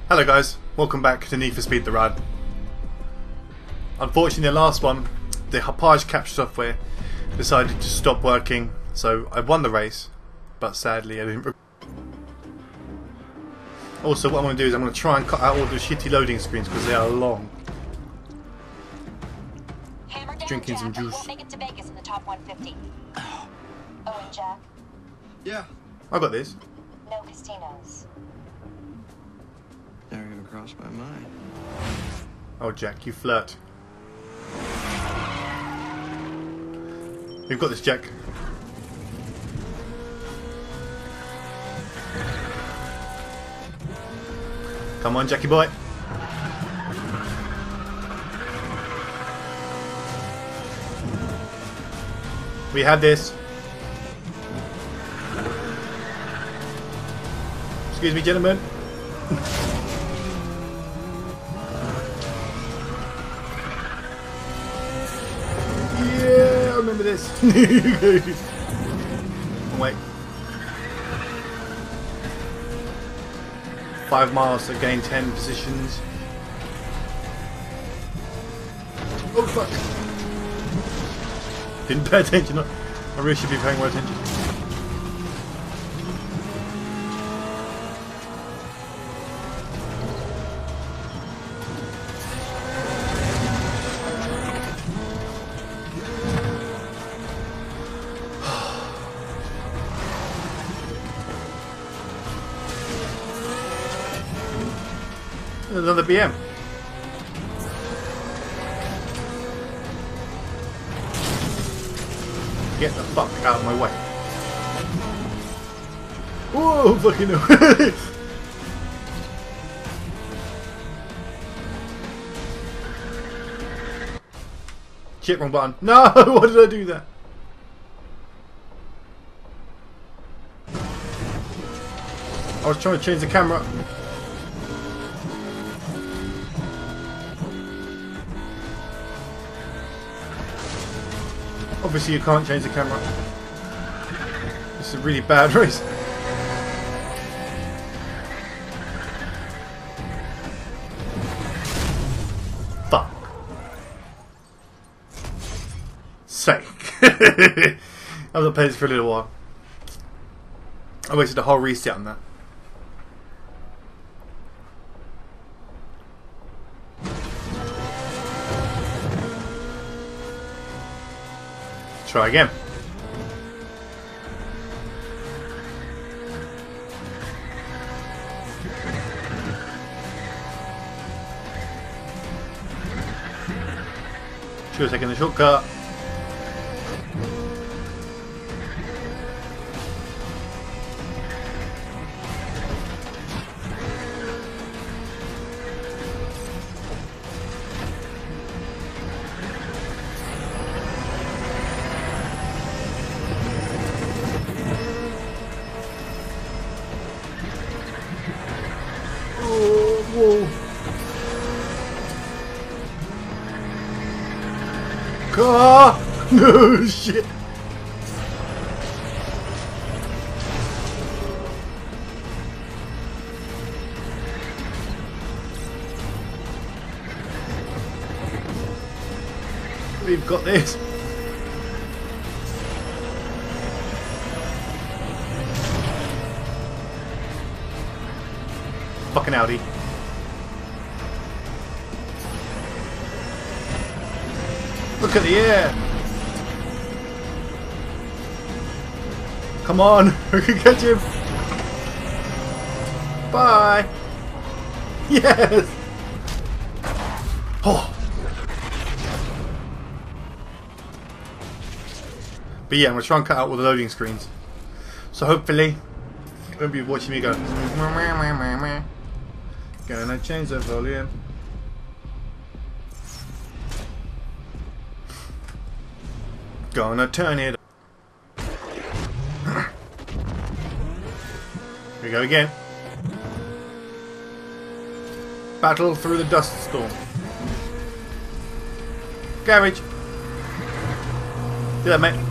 Hello guys, welcome back to Need for Speed The Run. Unfortunately the last one, the Hauppauge capture software decided to stop working, so I won the race, but sadly I didn't. Also what I'm going to do is I'm going to try and cut out all the shitty loading screens because they are long. Hammer down, Drinking Jack. some We juice. won't make it to Vegas in the top 150. Oh, and Jack, Yeah. I got this. no casinos. Never even crossed my mind. Oh Jack, you flirt. You've got this, Jack. Come on, Jackie boy. We have this. Excuse me, gentlemen. Yeah, I remember this. Wait. 5 miles to gain 10 positions. Oh fuck. Didn't pay attention. I really should be paying more attention. Another BM. Get the fuck out of my way. Whoa, fucking no. Shit, wrong button. No, why did I do that? I was trying to change the camera. Obviously you can't change the camera. This is a really bad race. Fuck. Sake. I haven't played this for a little while. I wasted a whole reset on that. Try again. Should have taken the shortcut. Whoa. Car! No shit! We've got this. Fucking Audi. Look at the air! Come on, we can catch him! Bye! Yes! Oh! But yeah, I'm going to try and cut out all the loading screens. So hopefully, you won't be watching me go. Gonna change the volume. Gonna turn it. Here we go again. Battle through the dust storm. Garage. Do that, mate.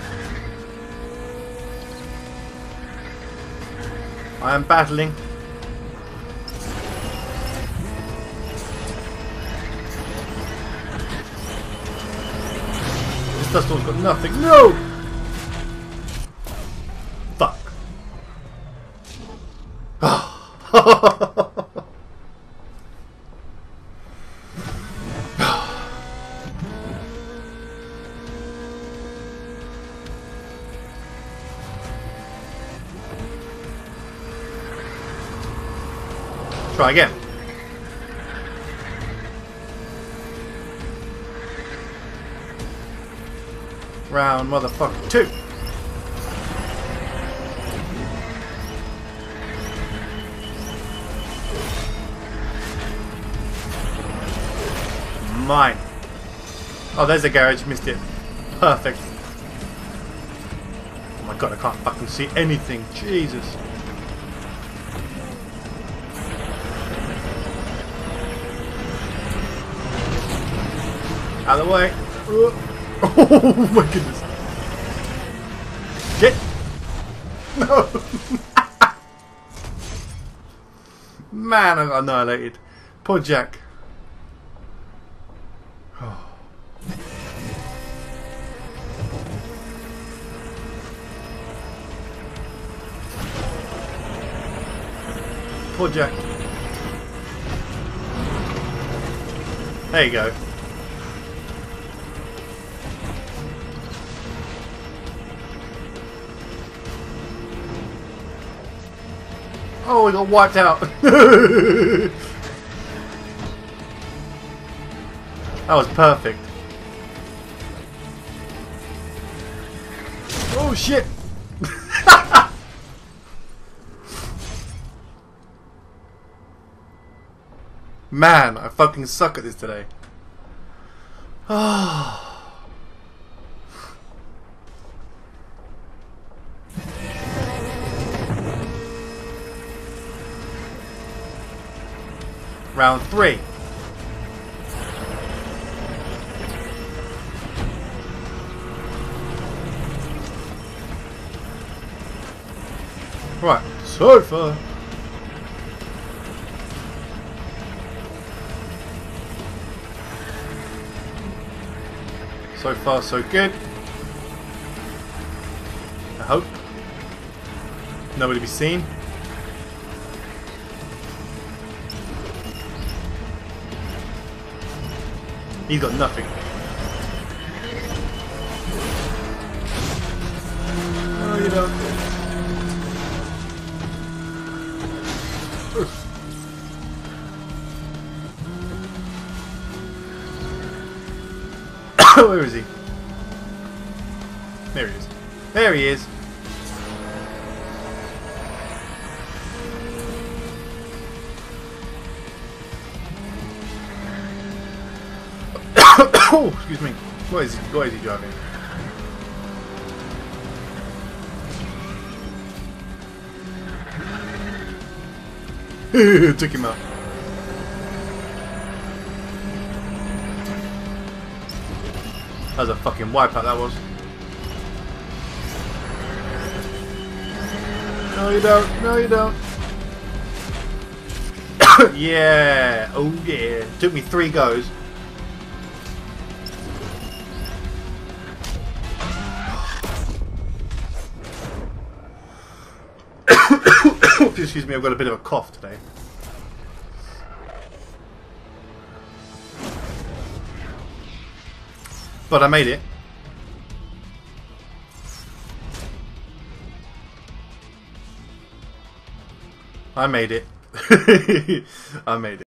I am battling Dustor's got nothing. No! Fuck. Try again. Round motherfucker 2. Mine. Oh, there's the garage. Missed it. Perfect. Oh my god, I can't fucking see anything. Jesus. Out of the way. Oh my goodness. Get. No. Man, I got annihilated. Poor Jack. Poor Jack. There you go. Oh, we got wiped out. That was perfect. Oh shit. Man, I fucking suck at this today. Round 3. Right, so far. So far, so good. I hope. Nobody to be seen. He's got nothing. No, you don't. Where is he? There he is. There he is. Oh, excuse me. What is he driving? Took him out. That was a fucking wipeout, that was. No you don't, no you don't. Yeah, oh yeah. Took me 3 goes. Excuse me, I've got a bit of a cough today. But I made it. I made it. I made it.